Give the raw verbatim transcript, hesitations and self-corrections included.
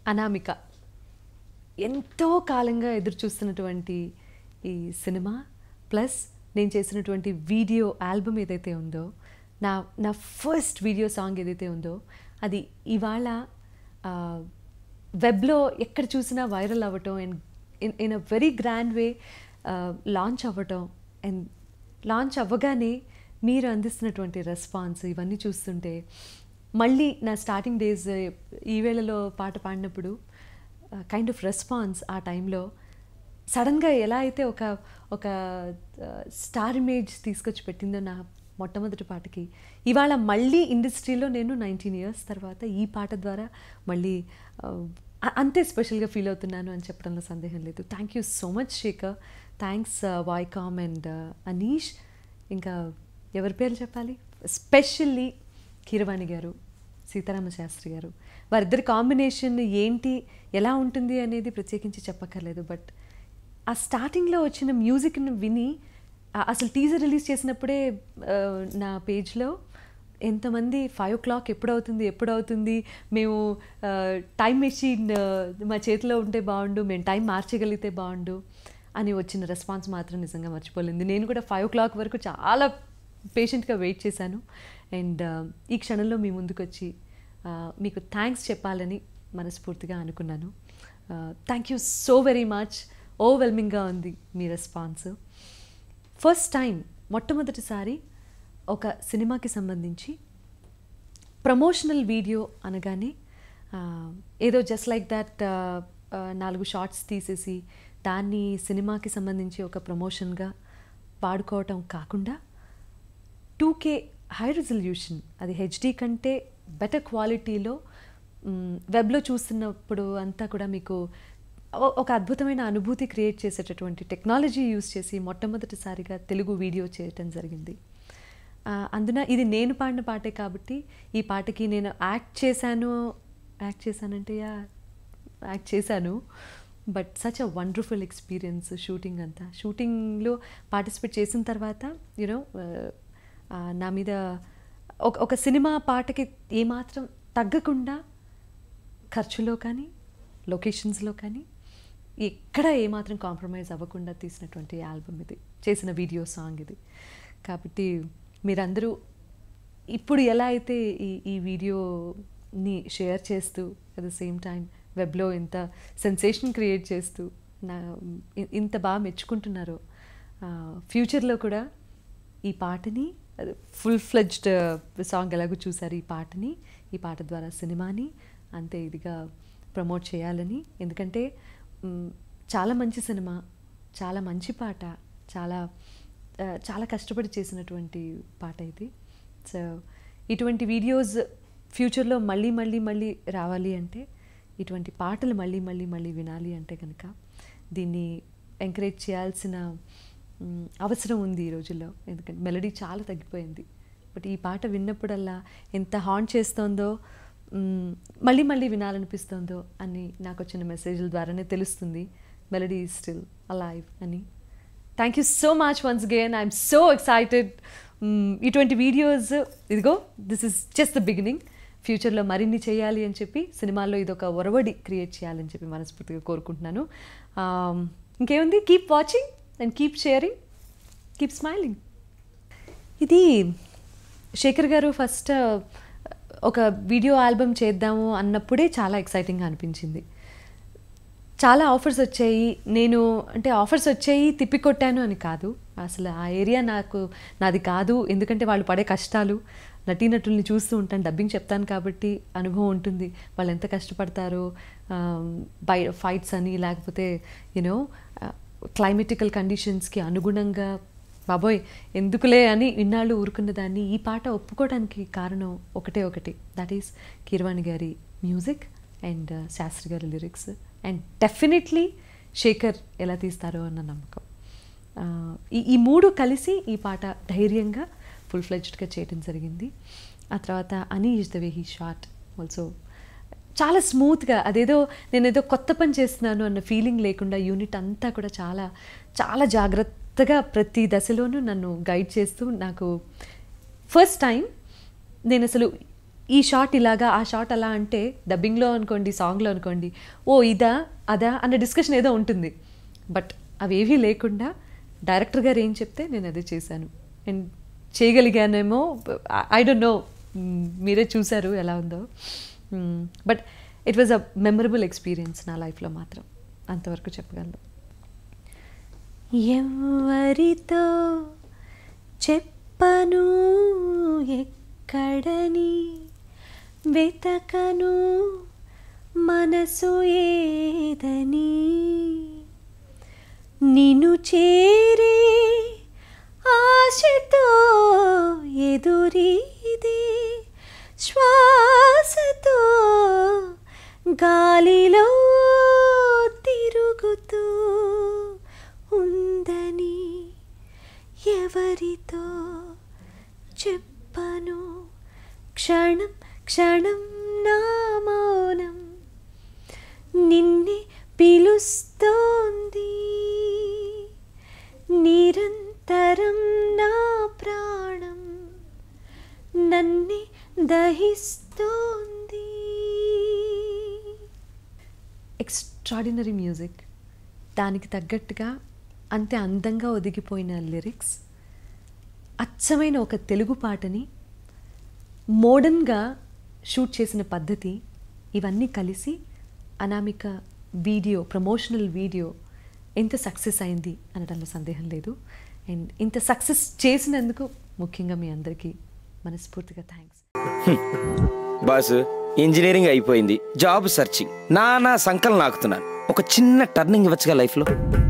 అనామిక ఎంతో కాలంగా ఎదురు చూస్తున్నటువంటి ఈ సినిమా ప్లస్ నేను చేసినటువంటి వీడియో ఆల్బమ్ ఏదైతే ఉందో నా నా ఫస్ట్ వీడియో సాంగ్ ఏదైతే ఉందో అది ఇవాళ వెబ్లో ఎక్కడ చూసినా వైరల్ అవ్వటం and in in a very grand way launch అవ్వటం అండ్ లాంచ్ అవ్వగానే మీరు అందిస్తున్నటువంటి రెస్పాన్స్ ఇవన్నీ చూస్తుంటే మళ్ళీ నా స్టార్టింగ్ డేస్ ఈ వేళలో పాట పాడినప్పుడు కైండ్ ఆఫ్ రెస్పాన్స్ ఆ టైంలో సడన్గా ఎలా అయితే ఒక ఒక స్టార్ ఇమేజ్ తీసుకొచ్చి పెట్టిందో నా మొట్టమొదటి పాటకి ఇవాళ మళ్ళీ ఇండస్ట్రీలో నేను నైన్టీన్ ఇయర్స్ తర్వాత ఈ పాట ద్వారా మళ్ళీ అంతే స్పెషల్గా ఫీల్ అవుతున్నాను అని చెప్పడంలో సందేహం లేదు. Thank you so much Shekhar, thanks Viacom and Anish. ఇంకా ఎవరి పేరు చెప్పాలి, ఎస్పెషల్లీ కీరవాణి గారు, సీతారామ శాస్త్రి గారు, వారిద్దరి కాంబినేషన్ ఏంటి ఎలా ఉంటుంది అనేది ప్రత్యేకించి చెప్పక్కర్లేదు. బట్ ఆ స్టార్టింగ్లో వచ్చిన మ్యూజిక్ని విని అసలు టీజర్ రిలీజ్ చేసినప్పుడే నా పేజ్లో ఎంతమంది ఫైవ్ ఓ క్లాక్ ఎప్పుడవుతుంది ఎప్పుడవుతుంది మేము టైం మెషిన్ మా చేతిలో ఉంటే బాగుండు, మేము టైం మార్చగలిగితే బాగుండు అని వచ్చిన రెస్పాన్స్ మాత్రం నిజంగా మర్చిపోలేదు. నేను కూడా ఫైవ్ ఓ క్లాక్ వరకు చాలా పేషెంట్గా వెయిట్ చేశాను. అండ్ ఈ క్షణంలో మీ ముందుకు వచ్చి మీకు థ్యాంక్స్ చెప్పాలని మనస్ఫూర్తిగా అనుకున్నాను. Thank you so very much. ఓవర్వెల్మింగ్గా ఉంది మీ రెస్పాన్స్. ఫస్ట్ టైం మొట్టమొదటిసారి ఒక సినిమాకి సంబంధించి ప్రమోషనల్ వీడియో అనగానే ఏదో జస్ట్ లైక్ దట్ నాలుగు షార్ట్స్ తీసేసి దాన్ని సినిమాకి సంబంధించి ఒక ప్రమోషన్గా వాడుకోవటం కాకుండా టూ కే హై రిజల్యూషన్, అది హెచ్డి కంటే బెటర్ క్వాలిటీలో వెబ్లో చూస్తున్నప్పుడు అంతా కూడా మీకు ఒక అద్భుతమైన అనుభూతి క్రియేట్ చేసేటటువంటి టెక్నాలజీ యూజ్ చేసి మొట్టమొదటిసారిగా తెలుగు వీడియో చేయటం జరిగింది. అందున ఇది నేను పాడిన పాటే కాబట్టి ఈ పాటకి నేను యాక్ట్ చేశాను యాక్ట్ చేశానంటే యా యాక్ట్ చేశాను but such a wonderful experience. Shooting అంతా షూటింగ్లో పార్టిసిపేట్ చేసిన తర్వాత యూనో నా మీద ఒక ఒక సినిమా పాటకి ఏమాత్రం తగ్గకుండా ఖర్చులో కానీ లొకేషన్స్లో కానీ ఎక్కడ ఏమాత్రం కాంప్రమైజ్ అవ్వకుండా తీసినటువంటి ఆల్బమ్ ఇది, చేసిన వీడియో సాంగ్ ఇది. కాబట్టి మీరందరూ ఇప్పుడు ఎలా అయితే ఈ ఈ వీడియోని షేర్ చేస్తూ అట్ ద సేమ్ టైం వెబ్లో ఇంత సెన్సేషన్ క్రియేట్ చేస్తూ నా ఇంత బాగా మెచ్చుకుంటున్నారో, ఫ్యూచర్లో కూడా ఈ పాటని ఫుల్ ఫ్లెడ్జ్డ్ సాంగ్ ఎలాగో చూసారు, ఈ పాటని ఈ పాట ద్వారా సినిమాని అంతే ఇదిగా ప్రమోట్ చేయాలని. ఎందుకంటే చాలా మంచి సినిమా, చాలా మంచి పాట, చాలా చాలా కష్టపడి చేసినటువంటి పాట ఇది. సో ఇటువంటి వీడియోస్ ఫ్యూచర్లో మళ్ళీ మళ్ళీ మళ్ళీ రావాలి అంటే, ఇటువంటి పాటలు మళ్ళీ మళ్ళీ మళ్ళీ వినాలి అంటే కనుక దీన్ని ఎంకరేజ్ చేయాల్సిన అవసరం ఉంది ఈ రోజుల్లో. ఎందుకంటే మెలడీ చాలా తగ్గిపోయింది. బట్ ఈ పాట విన్నప్పుడల్లా ఎంత హాంట్ చేస్తోందో, మళ్ళీ మళ్ళీ వినాలనిపిస్తుందో అని నాకు వచ్చిన మెసేజ్ల ద్వారానే తెలుస్తుంది. మెలడీ ఈజ్ స్టిల్ అలైవ్ అని. Thank you so much once again. I'm so excited. ఇటువంటి వీడియోస్ ఇదిగో this is just the beginning. ఫ్యూచర్లో మరిన్ని చేయాలి అని చెప్పి సినిమాల్లో ఇదొక ఒరవడి క్రియేట్ చేయాలని చెప్పి మనస్ఫూర్తిగా కోరుకుంటున్నాను. ఇంకేముంది, keep watching and keep sharing, keep smiling. ఇది శేఖర్ గారు ఫస్ట్ ఒక వీడియో ఆల్బమ్ చేద్దాము అన్నప్పుడే చాలా ఎక్సైటింగ్గా అనిపించింది. చాలా ఆఫర్స్ వచ్చాయి. నేను అంటే ఆఫర్స్ వచ్చాయి తిప్పికొట్టాను అని కాదు, అసలు ఆ ఏరియా నాకు నాది కాదు. ఎందుకంటే వాళ్ళు పడే కష్టాలు, నటీనటుల్ని చూస్తూ ఉంటాను, డబ్బింగ్ చెప్తాను కాబట్టి అనుభవం ఉంటుంది, వాళ్ళు ఎంత కష్టపడతారో. బై ఫైట్స్ అని లేకపోతే యూనో క్లైమేటికల్ కండిషన్స్కి అనుగుణంగా బాబోయ్ ఎందుకులే అని ఇన్నాళ్ళు ఊరుకున్న దాన్ని ఈ పాట ఒప్పుకోవడానికి కారణం ఒకటే ఒకటి, దట్ ఈస్ కీరవాణి గారి మ్యూజిక్ అండ్ శాస్త్రి గారి లిరిక్స్ అండ్ డెఫినెట్లీ శేఖర్ ఎలా తీస్తారో అన్న నమ్మకం. ఈ ఈ మూడు కలిసి ఈ పాట ధైర్యంగా ఫుల్ ఫ్లెడ్జ్డ్గా చేయడం జరిగింది. ఆ తర్వాత Anish the way he shot also చాలా స్మూత్గా, అదేదో నేను ఏదో కొత్త పని చేస్తున్నాను అన్న ఫీలింగ్ లేకుండా యూనిట్ అంతా కూడా చాలా చాలా జాగ్రత్తగా ప్రతి దశలోనూ నన్ను గైడ్ చేస్తూ, నాకు ఫస్ట్ టైం నేను అసలు ఈ షాట్ ఇలాగా, ఆ షాట్ అలా అంటే డబ్బింగ్లో అనుకోండి, సాంగ్లో అనుకోండి, ఓ ఇదా అదా అన్న డిస్కషన్ ఏదో ఉంటుంది. బట్ అవేవీ లేకుండా డైరెక్టర్ గారు ఏం చెప్తే నేను అదే చేశాను అండ్ చేయగలిగానేమో. ఐ డోంట్ నో, మీరే చూసారు ఎలా ఉందో. But it was a memorable experience నా లైఫ్లో మాత్రం, అంతవరకు చెప్పగలను. ఎవరితో చెప్పను ఎక్కడని వెతకను మనసు ఏదని, నిన్ను చేరే ఆశతో ఎదురీదే శ్వాసతో గాలిలో తిరుగుతూ ఉందని, ఎవరితో చెప్పను క్షణం క్షణం నా మౌనం నిన్నే పిలుస్తోంది, నిరంతరం నా ప్రాణం నన్నే దహిస్తోంది. ఎక్స్ట్రాడినరీ మ్యూజిక్, దానికి తగ్గట్టుగా అంతే అందంగా ఒదిగిపోయిన లిరిక్స్, అచ్చమైన ఒక తెలుగు పాటని మోడర్న్గా షూట్ చేసిన పద్ధతి, ఇవన్నీ కలిసి అనామిక వీడియో, ప్రమోషనల్ వీడియో ఎంత సక్సెస్ అయింది అనడంలో సందేహం లేదు. అండ్ ఇంత సక్సెస్ చేసినందుకు ముఖ్యంగా మీ అందరికీ మనస్ఫూర్తిగా థ్యాంక్స్. బాసు, ఇంజనీరింగ్ అయిపోయింది, జాబ్ సర్చింగ్, నానా సంకలం నాకుతున్నాను. ఒక చిన్న టర్నింగ్ ఇవ్వచ్చుగా లైఫ్లో.